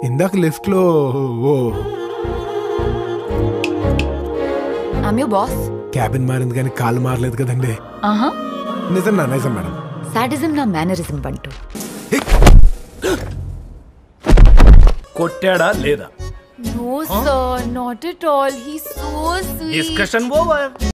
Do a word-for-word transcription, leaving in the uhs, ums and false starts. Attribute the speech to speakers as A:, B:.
A: ఇందాక లిఫ్ట్ లో oh
B: I'm your boss.
A: Cabin మారింది కానీ కాలు మారలేదు కదండి.
B: ఆహా,
A: నిజం నా నిజం మేడం.
B: సాడిజం నా మేనరిజం బంటు.
C: కొట్టాడా లేదా?
B: No sir, not at all. He's so sweet.
C: Discussion over.